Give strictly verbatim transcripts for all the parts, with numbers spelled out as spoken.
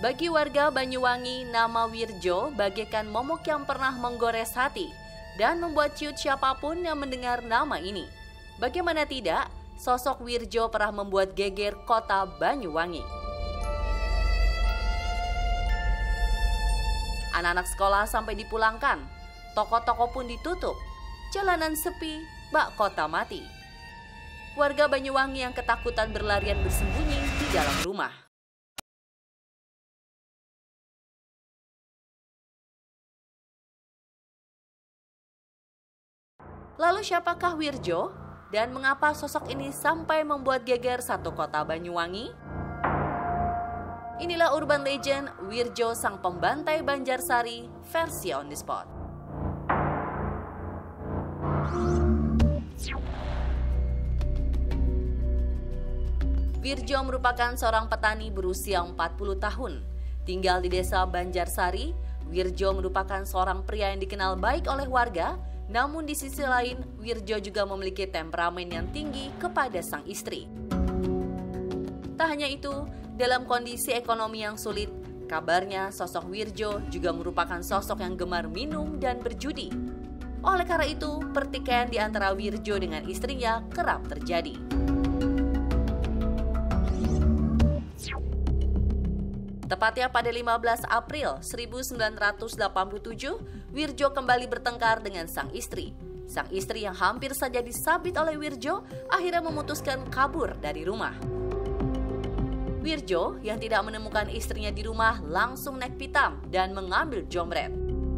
Bagi warga Banyuwangi, nama Wirjo bagaikan momok yang pernah menggores hati dan membuat ciut siapapun yang mendengar nama ini. Bagaimana tidak, sosok Wirjo pernah membuat geger kota Banyuwangi. Anak-anak sekolah sampai dipulangkan, toko-toko pun ditutup, jalanan sepi, bak kota mati. Warga Banyuwangi yang ketakutan berlarian bersembunyi di dalam rumah. Lalu siapakah Wirjo dan mengapa sosok ini sampai membuat geger satu kota Banyuwangi? Inilah urban legend Wirjo sang pembantai Banjarsari versi on the spot. Wirjo merupakan seorang petani berusia empat puluh tahun. Tinggal di desa Banjarsari, Wirjo merupakan seorang pria yang dikenal baik oleh warga. Namun di sisi lain, Wirjo juga memiliki temperamen yang tinggi kepada sang istri. Tak hanya itu, dalam kondisi ekonomi yang sulit, kabarnya sosok Wirjo juga merupakan sosok yang gemar minum dan berjudi. Oleh karena itu, pertikaian di antara Wirjo dengan istrinya kerap terjadi. Tepatnya pada lima belas April seribu sembilan ratus delapan puluh tujuh, Wirjo kembali bertengkar dengan sang istri. Sang istri yang hampir saja disabit oleh Wirjo akhirnya memutuskan kabur dari rumah. Wirjo yang tidak menemukan istrinya di rumah langsung naik pitam dan mengambil jomret.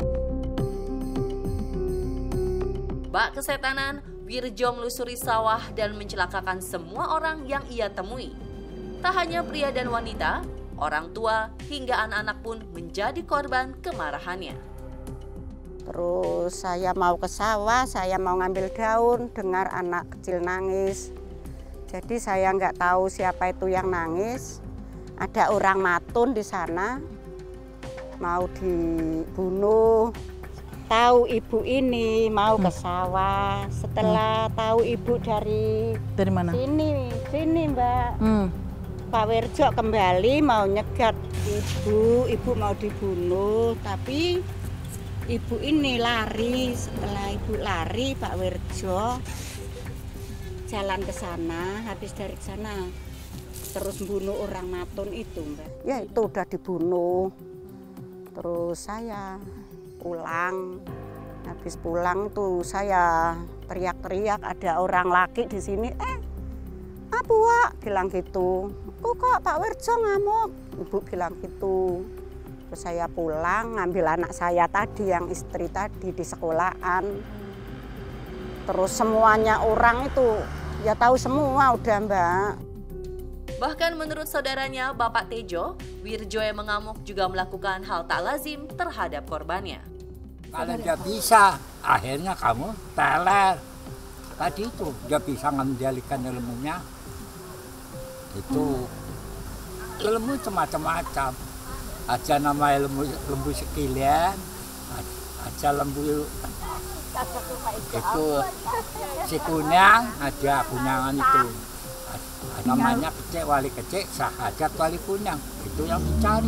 Bak kesetanan, Wirjo melusuri sawah dan mencelakakan semua orang yang ia temui. Tak hanya pria dan wanita, orang tua hingga anak-anak pun menjadi korban kemarahannya. Terus saya mau ke sawah, saya mau ngambil daun, dengar anak kecil nangis. Jadi saya nggak tahu siapa itu yang nangis. Ada orang matun di sana, mau dibunuh. Tahu ibu ini mau ke sawah. Setelah hmm. tahu ibu dari dari mana? Sini, sini Mbak. Hmm. Pak Wirjo kembali mau nyegat ibu, ibu mau dibunuh, tapi ibu ini lari. Setelah ibu lari, Pak Wirjo jalan ke sana, habis dari sana terus bunuh orang matun itu, Mbak. Ya itu udah dibunuh. Terus saya pulang, habis pulang tuh saya teriak-teriak, ada orang laki di sini, eh apa Wak? Bilang gitu. Oh kok Pak Wirjo ngamuk? Ibu bilang gitu. Terus saya pulang ngambil anak saya tadi yang istri tadi di sekolahan. Terus semuanya orang itu ya tahu semua udah Mbak. Bahkan menurut saudaranya Bapak Tejo, Wirjo yang mengamuk juga melakukan hal tak lazim terhadap korbannya. Kalau dia bisa, akhirnya kamu teler. Tadi itu dia bisa mengendalikan ilmunya. Itu ilmu macam-macam, aja nama ilmu lembu sekilian, aja lembu itu si kunyang, ada kunyangan itu, namanya kecek wali kecek, sahajat wali kunyang, itu yang dicari.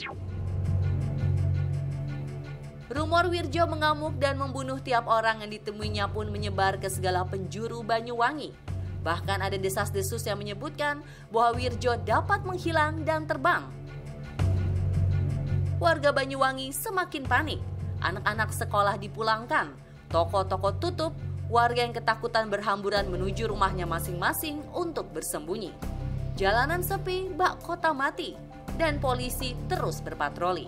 Rumor Wirjo mengamuk dan membunuh tiap orang yang ditemuinya pun menyebar ke segala penjuru Banyuwangi. Bahkan ada desas-desus yang menyebutkan bahwa Wirjo dapat menghilang dan terbang. Warga Banyuwangi semakin panik. Anak-anak sekolah dipulangkan, toko-toko tutup, warga yang ketakutan berhamburan menuju rumahnya masing-masing untuk bersembunyi. Jalanan sepi, bak kota mati, dan polisi terus berpatroli.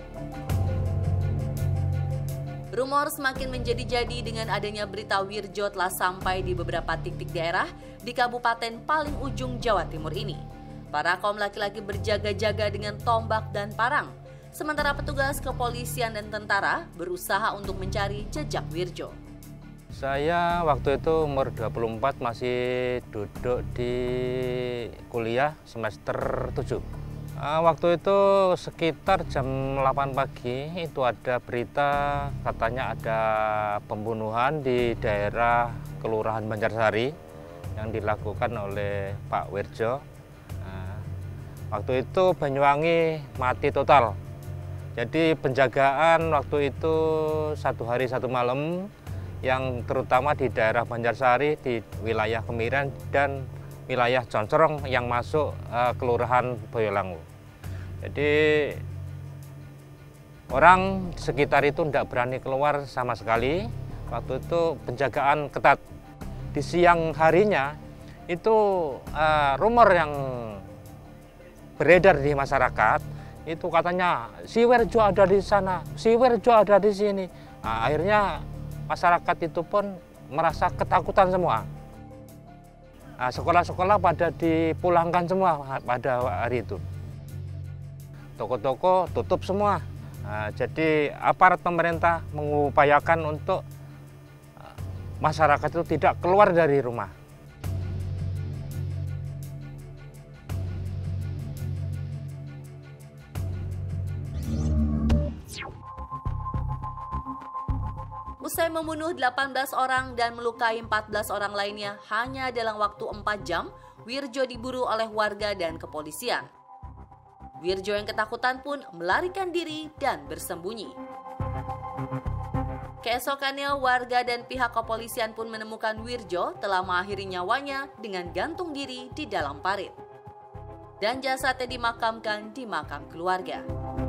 Rumor semakin menjadi-jadi dengan adanya berita Wirjo telah sampai di beberapa titik daerah di kabupaten paling ujung Jawa Timur ini. Para kaum laki-laki berjaga-jaga dengan tombak dan parang, sementara petugas kepolisian dan tentara berusaha untuk mencari jejak Wirjo. Saya waktu itu umur dua puluh empat, masih duduk di kuliah semester tujuh. Waktu itu sekitar jam delapan pagi itu ada berita katanya ada pembunuhan di daerah Kelurahan Banjarsari yang dilakukan oleh Pak Wirjo. Nah, Waktu itu Banyuwangi mati total. Jadi penjagaan waktu itu satu hari satu malam, yang terutama di daerah Banjarsari, di wilayah Kemiren dan wilayah Concorong yang masuk uh, Kelurahan Boyolangu. Jadi orang sekitar itu tidak berani keluar sama sekali. Waktu itu penjagaan ketat. Di siang harinya itu uh, rumor yang beredar di masyarakat itu katanya si Wirjo ada di sana, si Wirjo ada di sini. Nah, akhirnya masyarakat itu pun merasa ketakutan semua. Nah, sekolah-sekolah pada dipulangkan semua pada hari itu. Toko-toko tutup semua. Nah, jadi aparat pemerintah mengupayakan untuk masyarakat itu tidak keluar dari rumah. Usai membunuh delapan belas orang dan melukai empat belas orang lainnya hanya dalam waktu empat jam, Wirjo diburu oleh warga dan kepolisian. Wirjo yang ketakutan pun melarikan diri dan bersembunyi. Keesokannya, warga dan pihak kepolisian pun menemukan Wirjo telah mengakhiri nyawanya dengan gantung diri di dalam parit. Dan jasadnya dimakamkan di makam keluarga.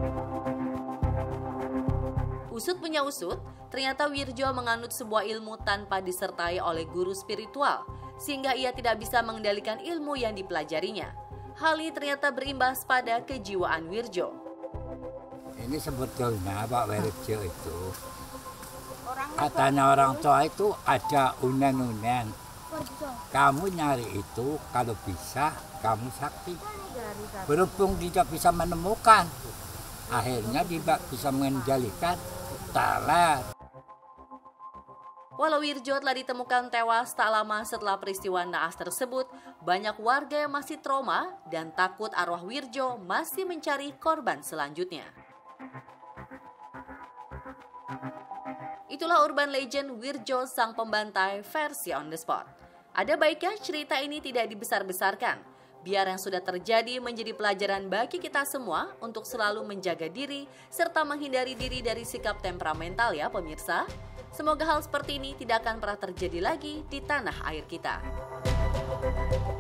Usut punya usut, ternyata Wirjo menganut sebuah ilmu tanpa disertai oleh guru spiritual, sehingga ia tidak bisa mengendalikan ilmu yang dipelajarinya. Hal ini ternyata berimbas pada kejiwaan Wirjo. Ini sebetulnya Pak Wirjo itu, katanya orang tua itu ada unen-unen. Kamu nyari itu kalau bisa kamu sakti. Berhubung tidak bisa menemukan, akhirnya tidak bisa mengendalikan teler. Walau Wirjo telah ditemukan tewas tak lama setelah peristiwa naas tersebut, banyak warga yang masih trauma dan takut arwah Wirjo masih mencari korban selanjutnya. Itulah urban legend Wirjo sang pembantai versi on the spot. Ada baiknya cerita ini tidak dibesar-besarkan, biar yang sudah terjadi menjadi pelajaran bagi kita semua untuk selalu menjaga diri serta menghindari diri dari sikap temperamental ya pemirsa. Semoga hal seperti ini tidak akan pernah terjadi lagi di tanah air kita.